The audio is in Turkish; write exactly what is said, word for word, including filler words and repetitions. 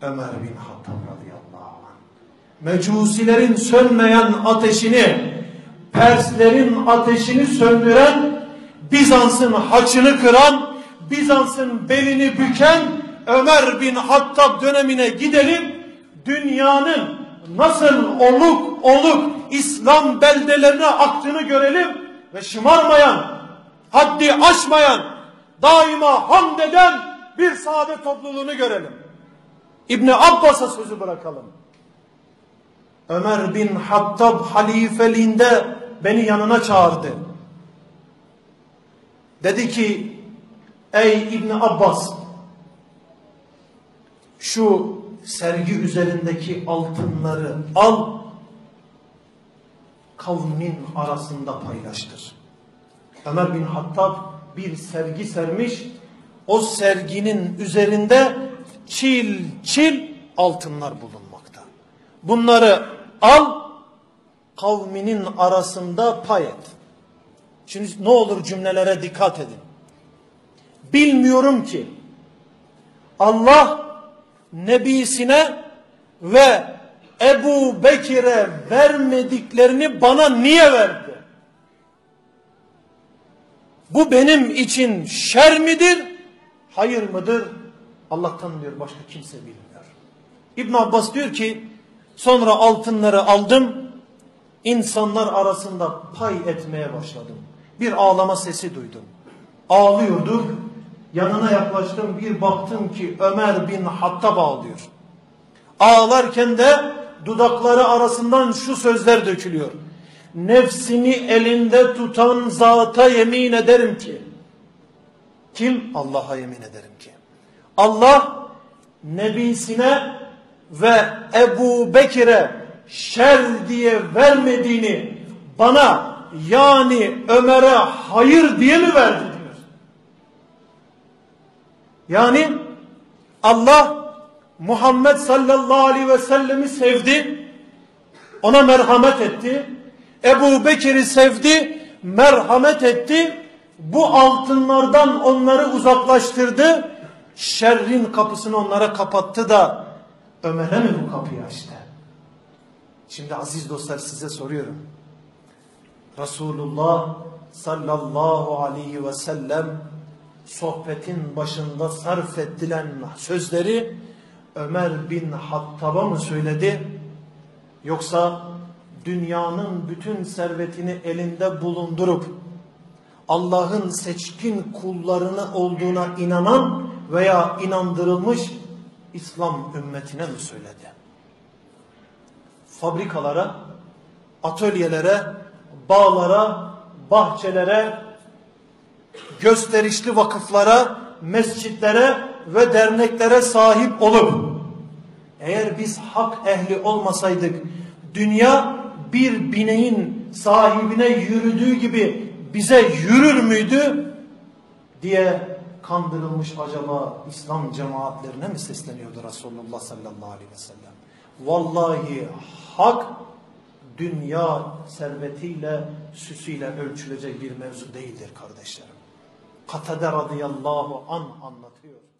Ömer bin Hattab radıyallahu anh. Mecusilerin sönmeyen ateşini, Perslerin ateşini söndüren, Bizans'ın haçını kıran, Bizans'ın belini büken Ömer bin Hattab dönemine gidelim. Dünyanın nasıl oluk oluk İslam beldelerine aktığını görelim ve şımarmayan, haddi aşmayan, daima hamd eden bir sahabe topluluğunu görelim. İbni Abbas'a sözü bırakalım. Ömer bin Hattab halifeliğinde beni yanına çağırdı. Dedi ki, ey İbni Abbas, şu sergi üzerindeki altınları al, kavmin arasında paylaştır. Ömer bin Hattab bir sergi sermiş, o serginin üzerinde çil çil altınlar bulunmakta. Bunları al, kavminin arasında pay et. Şimdi ne olur cümlelere dikkat edin. Bilmiyorum ki Allah Nebisine ve Ebu Bekir'e vermediklerini bana niye verdi? Bu benim için şer midir, hayır mıdır? Allah'tan diyor, başka kimse bilmiyor. İbn Abbas diyor ki, sonra altınları aldım, insanlar arasında pay etmeye başladım. Bir ağlama sesi duydum. Ağlıyordu. Yanına yaklaştım, bir baktım ki Ömer bin Hattab ağlıyor. Ağlarken de dudakları arasından şu sözler dökülüyor. Nefsimi elinde tutan zata yemin ederim ki. Kim? Allah'a yemin ederim ki. Allah Nebisine ve Ebu Bekir'e şer diye vermediğini bana, yani Ömer'e hayır diye mi verdi diyor. Yani Allah Muhammed sallallahu aleyhi ve sellemi sevdi, ona merhamet etti. Ebu Bekir'i sevdi, merhamet etti. Bu altınlardan onları uzaklaştırdı. Şerrin kapısını onlara kapattı da Ömer'e mi bu kapıyı açtı? Şimdi aziz dostlar, size soruyorum. Resulullah sallallahu aleyhi ve sellem sohbetin başında sarf edilen sözleri Ömer bin Hattab'a mı söyledi? Yoksa dünyanın bütün servetini elinde bulundurup Allah'ın seçkin kullarını olduğuna inanan veya inandırılmış İslam ümmetine mi söyledi? Fabrikalara, atölyelere, bağlara, bahçelere, gösterişli vakıflara, mescitlere ve derneklere sahip olup, eğer biz hak ehli olmasaydık, dünya bir bineğin sahibine yürüdüğü gibi bize yürür müydü diye kandırılmış acaba İslam cemaatlerine mi sesleniyordu Resulullah sallallahu aleyhi ve sellem? Vallahi hak dünya servetiyle, süsüyle ölçülecek bir mevzu değildir kardeşlerim. Katade radıyallahu an anlatıyor.